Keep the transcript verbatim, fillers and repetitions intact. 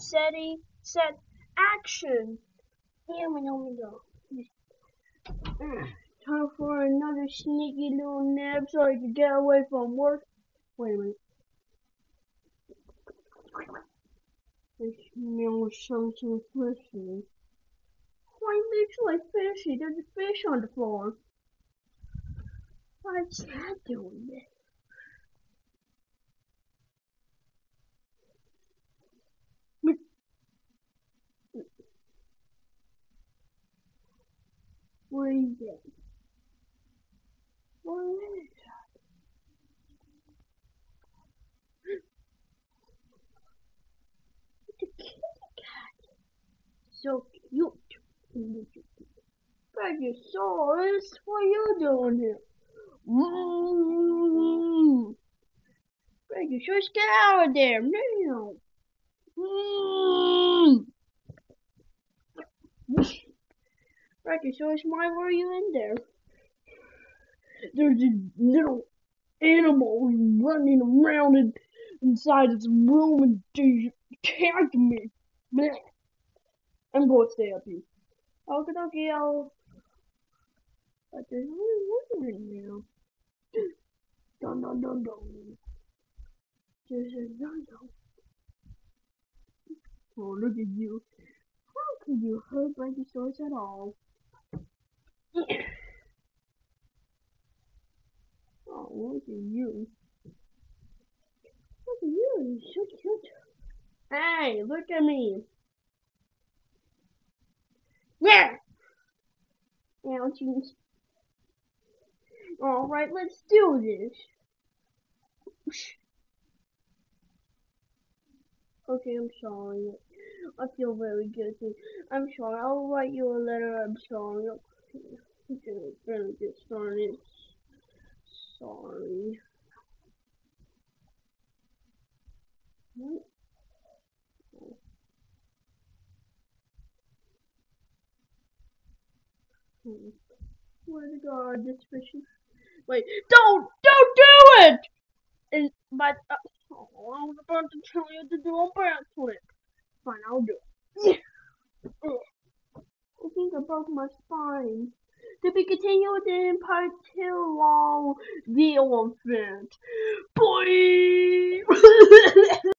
Steady, set, action. Yeah, we know we go. Time for another sneaky little nap so I can get away from work. Wait a minute. I smell something fishy. Why looks like fishy? There's a fish on the floor. Why's that doing this? What is it? What is that? It's a kitty cat. So cute. Brachiosaurus, what are you doing here? Mmm. Brachiosaurus, get out of there now. Mmm. Brachiosaurus, why were you in there? There's a little animal running around in, inside this room and they attacked me. Blech. I'm going to stay up here. Okay, okay, I'll. But there's only one in now. Dun dun dun dun. There's a dun dun. Oh, look at you. How can you hurt Brachiosaurus at all? Oh, look at you. Look at you, you're so cute. Hey, look at me. Yeah! Ouchies. Alright, let's do this. Okay, I'm sorry. I feel very guilty. I'm sorry. I'll write you a letter. I'm sorry. Okay, gonna get started. Sorry. What? Hmm. Where to God, this fish. Wait, don't, don't do it! And, but, uh, oh, I was about to tell you to do a backflip. Fine, I'll do it. I think I broke my spine. To be continued in part two of the elephant. Boy!